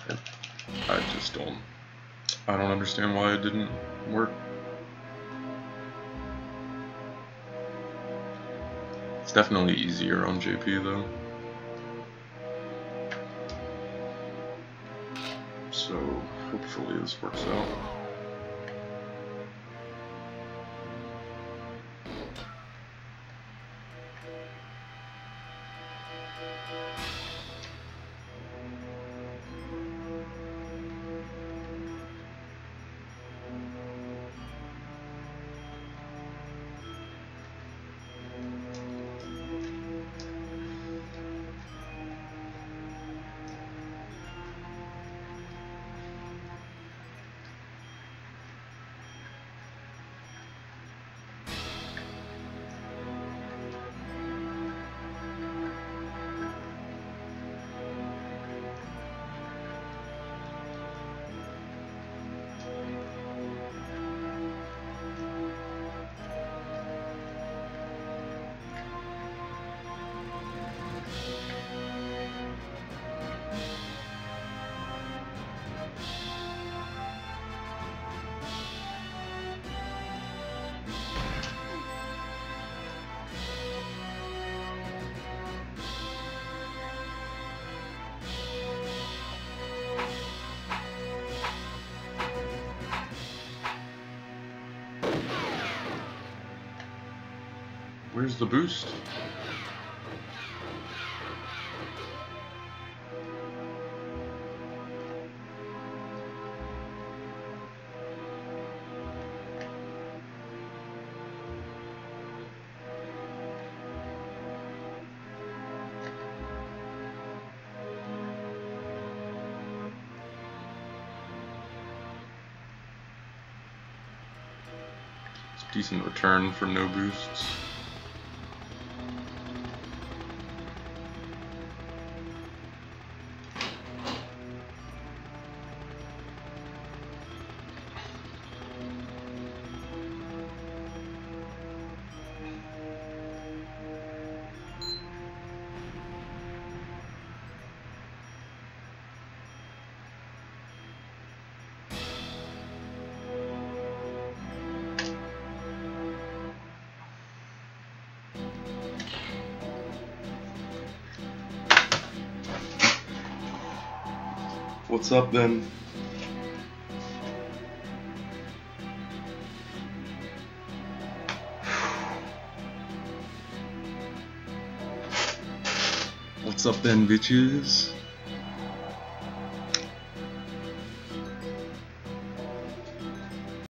I just don't. I don't understand why it didn't work. It's definitely easier on JP though. So hopefully this works out. Where's the boost? It's a decent return for no boosts. What's up then? What's up then, bitches?